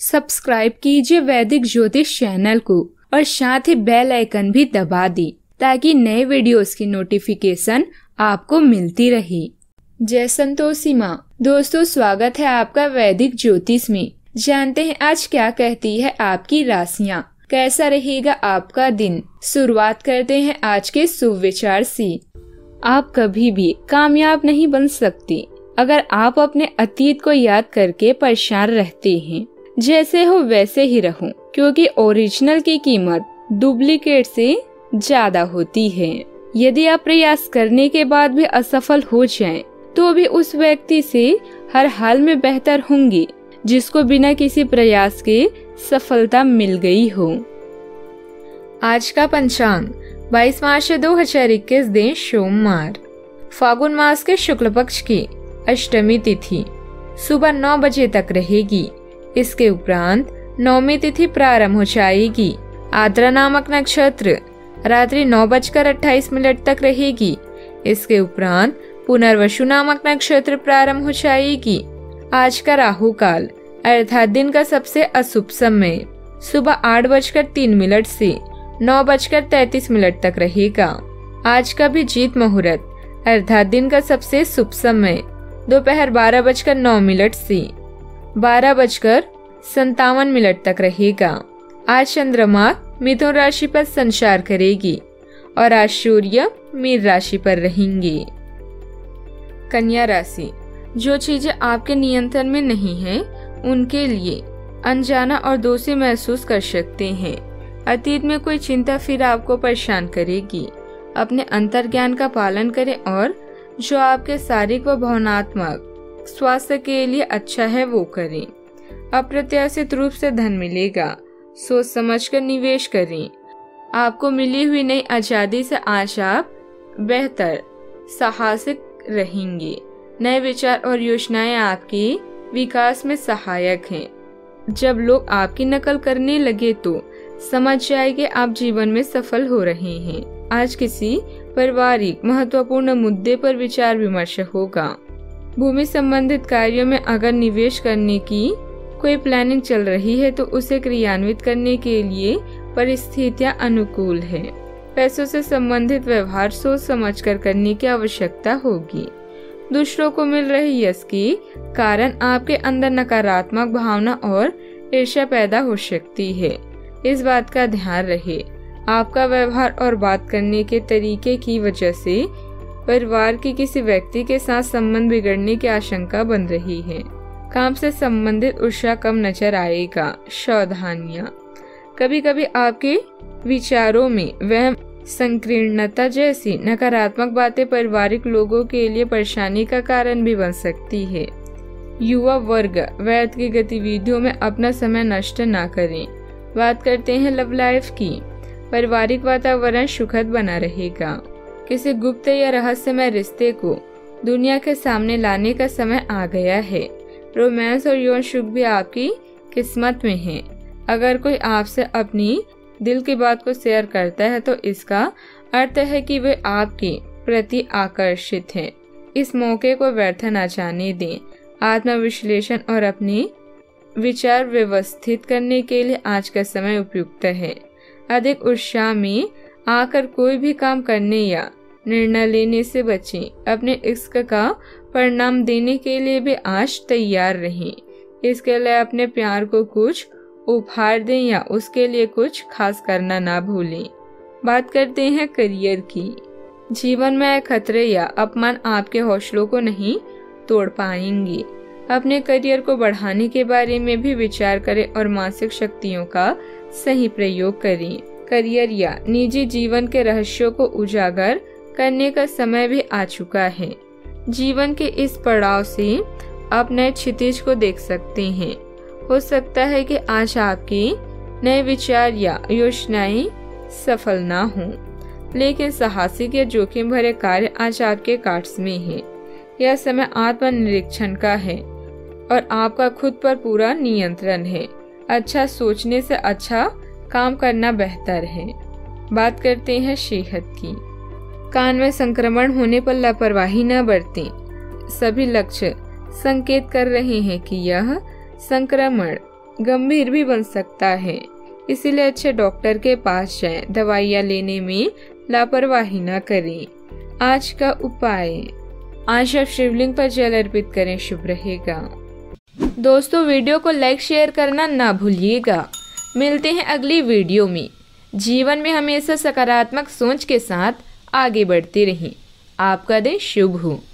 Subscribe कीजिए वैदिक ज्योतिष चैनल को और साथ ही बेल आइकन भी दबा दी ताकि नए वीडियोस की नोटिफिकेशन आपको मिलती रहे। जय संतोषी माँ। दोस्तों, स्वागत है आपका वैदिक ज्योतिष में। जानते हैं आज क्या कहती है आपकी राशियाँ, कैसा रहेगा आपका दिन। शुरुआत करते हैं आज के शुभ विचार से। आप कभी भी कामयाब नहीं बन सकते अगर आप अपने अतीत को याद करके परेशान रहते हैं। जैसे हो वैसे ही रहो, क्योंकि ओरिजिनल की कीमत डुप्लीकेट से ज्यादा होती है। यदि आप प्रयास करने के बाद भी असफल हो जाएं, तो भी उस व्यक्ति से हर हाल में बेहतर होंगे जिसको बिना किसी प्रयास के सफलता मिल गई हो। आज का पंचांग 22 मार्च 2021 दिन सोमवार, फागुन मास के शुक्ल पक्ष की अष्टमी तिथि सुबह 9 बजे तक रहेगी। इसके उपरांत नवमी तिथि प्रारंभ हो जाएगी। आद्रा नामक नक्षत्र रात्रि 9:28 तक रहेगी। इसके उपरांत पुनर्वसु नामक नक्षत्र प्रारंभ हो जाएगी। आज का राहु काल अर्थात दिन का सबसे अशुभ समय सुबह 8:03 से 9:33 तक रहेगा। आज का अभिजीत मुहूर्त अर्थात दिन का सबसे शुभ समय दोपहर 12:09 से 12:57 तक रहेगा। आज चंद्रमा मिथुन राशि पर संचार करेगी और आज सूर्य मीन राशि पर रहेंगे। कन्या राशि, जो चीजें आपके नियंत्रण में नहीं है उनके लिए अनजाना और दोषी महसूस कर सकते हैं। अतीत में कोई चिंता फिर आपको परेशान करेगी। अपने अंतर्ज्ञान का पालन करें और जो आपके शारीरिक व भावनात्मक स्वास्थ्य के लिए अच्छा है वो करें। अप्रत्याशित रूप से धन मिलेगा, सोच समझकर निवेश करें। आपको मिली हुई नई आजादी से आज आप बेहतर साहसिक रहेंगे। नए विचार और योजनाएं आपके विकास में सहायक हैं। जब लोग आपकी नकल करने लगे तो समझ जाएंगे आप जीवन में सफल हो रहे हैं। आज किसी पारिवारिक महत्वपूर्ण मुद्दे पर विचार विमर्श होगा। भूमि संबंधित कार्यों में अगर निवेश करने की कोई प्लानिंग चल रही है तो उसे क्रियान्वित करने के लिए परिस्थितियां अनुकूल है। पैसों से संबंधित व्यवहार सोच समझकर करने की आवश्यकता होगी। दूसरों को मिल रही यश के कारण आपके अंदर नकारात्मक भावना और ईर्ष्या पैदा हो सकती है। इस बात का ध्यान रहे। आपका व्यवहार और बात करने के तरीके की वजह से परिवार के किसी व्यक्ति के साथ संबंध बिगड़ने की आशंका बन रही है। काम से संबंधित उत्साह कम नजर आएगा। सावधानियां, कभी कभी आपके विचारों में वहम, संकीर्णता जैसी नकारात्मक बातें पारिवारिक लोगों के लिए परेशानी का कारण भी बन सकती है। युवा वर्ग व्यर्थ की गतिविधियों में अपना समय नष्ट न करें। बात करते हैं लव लाइफ की। पारिवारिक वातावरण सुखद बना रहेगा। किसी गुप्त या रहस्यमय रिश्ते को दुनिया के सामने लाने का समय आ गया है। रोमांस और यौन सुख भी आपकी किस्मत में है। अगर कोई आपसे अपनी दिल की बात को शेयर करता है तो इसका अर्थ है कि वे आपके प्रति आकर्षित हैं। इस मौके को व्यर्थ न जाने दें। आत्मविश्लेषण और अपने विचार व्यवस्थित करने के लिए आज का समय उपयुक्त है। अधिक उत्साह में आकर कोई भी काम करने या निर्णय लेने से बचें। अपने इश्क का परिणाम देने के लिए भी आज तैयार रहें। इसके लिए अपने प्यार को कुछ उपहार दें या उसके लिए कुछ खास करना ना भूलें। बात करते हैं करियर की। जीवन में खतरे या अपमान आपके हौसलों को नहीं तोड़ पाएंगे। अपने करियर को बढ़ाने के बारे में भी विचार करें और मानसिक शक्तियों का सही प्रयोग करें। करियर या निजी जीवन के रहस्यों को उजागर करने का समय भी आ चुका है। जीवन के इस पड़ाव से आप नए क्षितिज को देख सकते हैं। हो सकता है कि आज आपके नए विचार या योजनाएं सफल ना हों, लेकिन साहसिक या जोखिम भरे कार्य आज आपके कार्ड्स में है। यह समय आत्मनिरीक्षण का है और आपका खुद पर पूरा नियंत्रण है। अच्छा सोचने से अच्छा काम करना बेहतर है। बात करते हैं सेहत की। कान में संक्रमण होने पर लापरवाही न बरतें। सभी लक्ष्य संकेत कर रहे हैं कि यह संक्रमण गंभीर भी बन सकता है, इसीलिए अच्छे डॉक्टर के पास जाएं। दवाइयाँ लेने में लापरवाही न करें। आज का उपाय, आज आप शिवलिंग पर जल अर्पित करें, शुभ रहेगा। दोस्तों, वीडियो को लाइक शेयर करना ना भूलिएगा। मिलते हैं अगली वीडियो में। जीवन में हमेशा सकारात्मक सोच के साथ आगे बढ़ते रहें। आपका दिन शुभ हो।